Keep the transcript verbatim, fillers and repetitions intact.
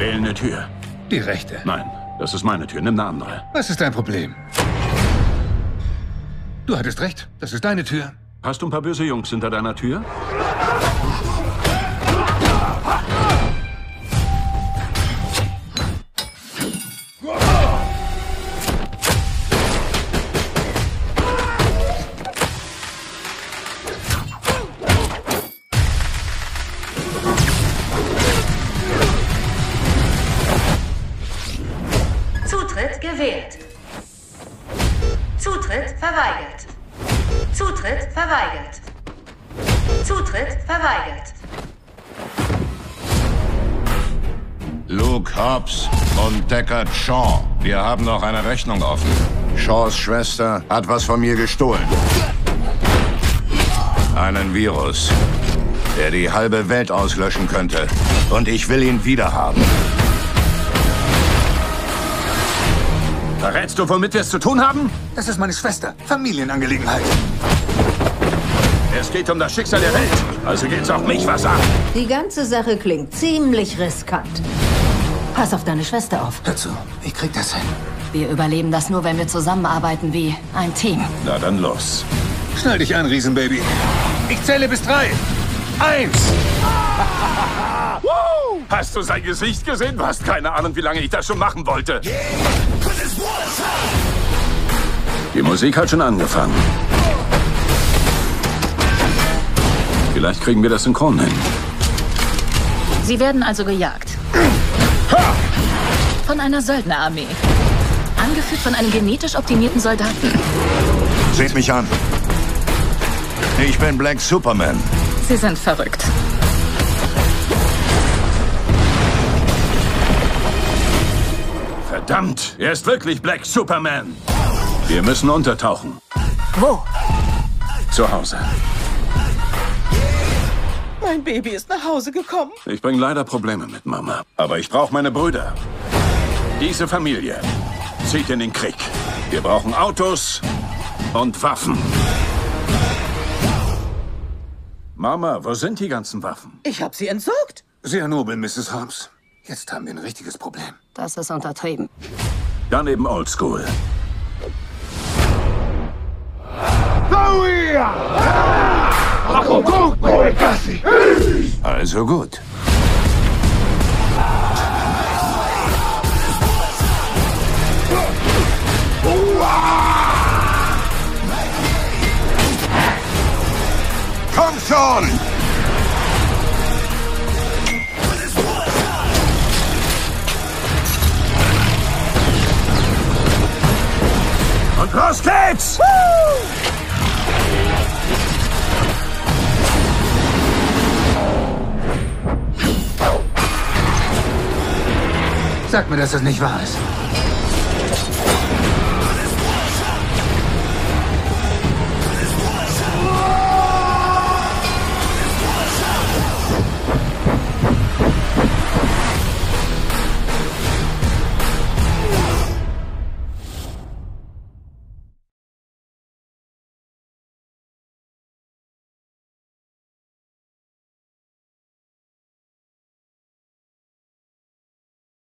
Wähl eine Tür. Die rechte. Nein, das ist meine Tür. Nimm eine andere. Was ist dein Problem? Du hattest recht. Das ist deine Tür. Hast du ein paar böse Jungs hinter deiner Tür? Zutritt gewährt. Zutritt verweigert. Zutritt verweigert. Zutritt verweigert. Luke Hobbs und Deckard Shaw. Wir haben noch eine Rechnung offen. Shaws Schwester hat was von mir gestohlen. Einen Virus, der die halbe Welt auslöschen könnte. Und ich will ihn wiederhaben. Verrätst du, womit wir es zu tun haben? Das ist meine Schwester. Familienangelegenheit. Es geht um das Schicksal der Welt. Also geht's auch mich was an. Die ganze Sache klingt ziemlich riskant. Pass auf deine Schwester auf. Hör zu, ich krieg das hin. Wir überleben das nur, wenn wir zusammenarbeiten wie ein Team. Na dann los. Schnall dich an, Riesenbaby. Ich zähle bis drei. Eins. Hast du sein Gesicht gesehen? Du hast keine Ahnung, wie lange ich das schon machen wollte. Die Musik hat schon angefangen. Vielleicht kriegen wir das synchron hin. Sie werden also gejagt. Von einer Söldnerarmee. Angeführt von einem genetisch optimierten Soldaten. Seht mich an. Ich bin Black Superman. Sie sind verrückt. Verdammt, er ist wirklich Black Superman. Wir müssen untertauchen. Wo? Zu Hause. Mein Baby ist nach Hause gekommen. Ich bringe leider Probleme mit Mama. Aber ich brauche meine Brüder. Diese Familie zieht in den Krieg. Wir brauchen Autos und Waffen. Mama, wo sind die ganzen Waffen? Ich habe sie entsorgt. Sehr nobel, Misses Hobbs. Jetzt haben wir ein richtiges Problem. Das ist untertrieben. Dann eben Oldschool. Also gut. Komm schon! Und los geht's! Sag mir, dass das nicht wahr ist.